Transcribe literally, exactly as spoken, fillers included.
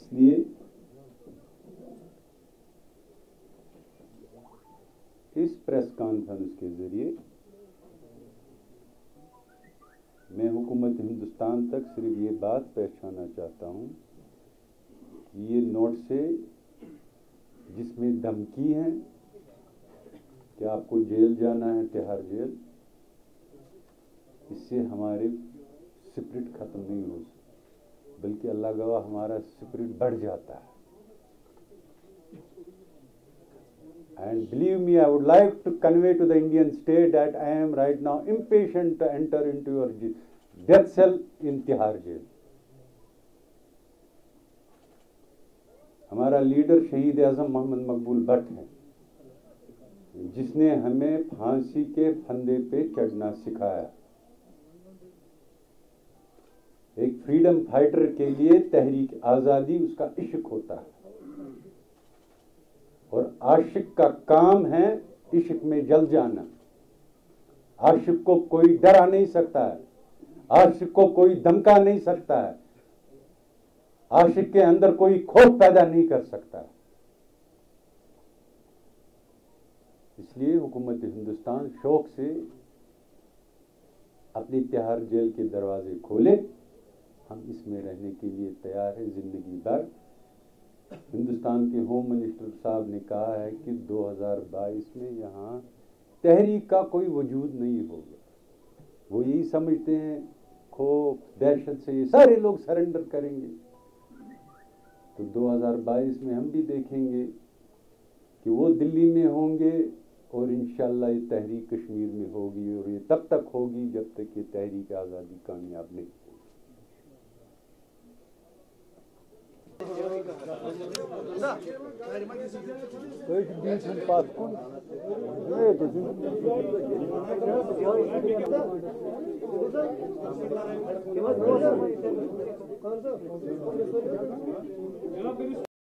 इसलिए इस press conference के जरिए मैं हुकूमत हिंदुस्तान तक सिर्फ ये बात पहुंचाना चाहता हूँ कि ये नोट से जिसमें धमकी है कि आपको जेल जाना है, तिहाड़ जेल, इससे हमारे स्पिरिट खत्म नहीं हो सकता, बल्कि अल्लाह गवाह हमारा स्पिरिट बढ़ जाता है। And believe me, I would like to convey to the Indian state that I am right now impatient to enter into your death cell in Tihar jail. हमारा लीडर शहीद आजम मोहम्मद मकबूल भट्ट है, जिसने हमें फांसी के फंदे पे चढ़ना सिखाया। एक फ्रीडम फाइटर के लिए तहरीक आज़ादी उसका इश्क होता है, और आशिक का काम है इश्क में जल जाना। आशिक को कोई डरा नहीं सकता है, आशिक को कोई धमका नहीं सकता है, आशिक के अंदर कोई खौफ पैदा नहीं कर सकता है। इसलिए हुकूमत हिंदुस्तान शौक से अपनी तिहाड़ जेल के दरवाजे खोले। हम इसमें रहने के लिए तैयार हैं जिंदगी भर। हिंदुस्तान के होम मिनिस्टर साहब ने कहा है कि दो हज़ार बाईस में यहाँ तहरीक का कोई वजूद नहीं होगा। वो यही समझते हैं खौफ दहशत से ये सारे लोग सरेंडर करेंगे। तो दो हज़ार बाईस में हम भी देखेंगे कि वो दिल्ली में होंगे और इंशाल्लाह ये तहरीक कश्मीर में होगी, और ये तब तक होगी जब तक ये तहरीक आज़ादी कामयाब नहीं होगी।